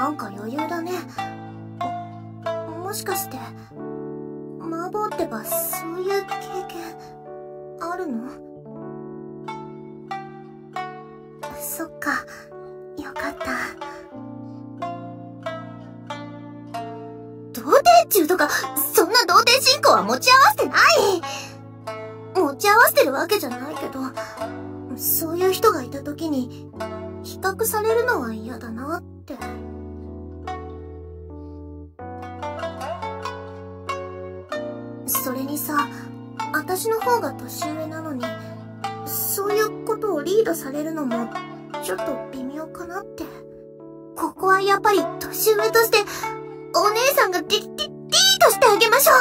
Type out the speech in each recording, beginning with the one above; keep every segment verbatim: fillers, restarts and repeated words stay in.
なんか余裕だね。もしかして麻婆ってばそういう経験あるの？そっか、よかった。童貞中とかそんな童貞信仰は持ち合わせてない。持ち合わせてるわけじゃないけど、そういう人がいた時に比較されるのは嫌だなって。それにさ、私の方が年上なのにそういうことをリードされるのもちょっと微妙かなって。ここはやっぱり年上としてお姉さんがリリリードしてあげましょ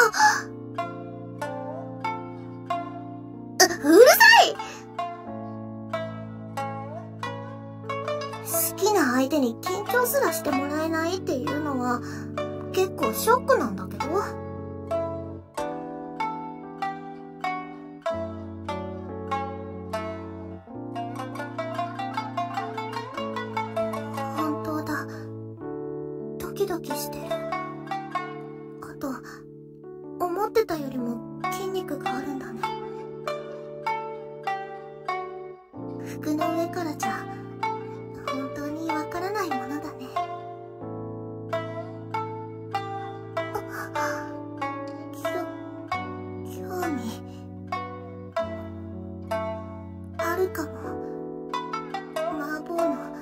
う。う、うるさい。好きな相手に緊張すらしてもらえないっていうのは結構ショックなんだけど。本当だ。ドキドキしてる。あと、思ってたよりも筋肉があるんだね。服の上からじゃ本当にわからないものだね。きょ、興味あるかも。麻婆の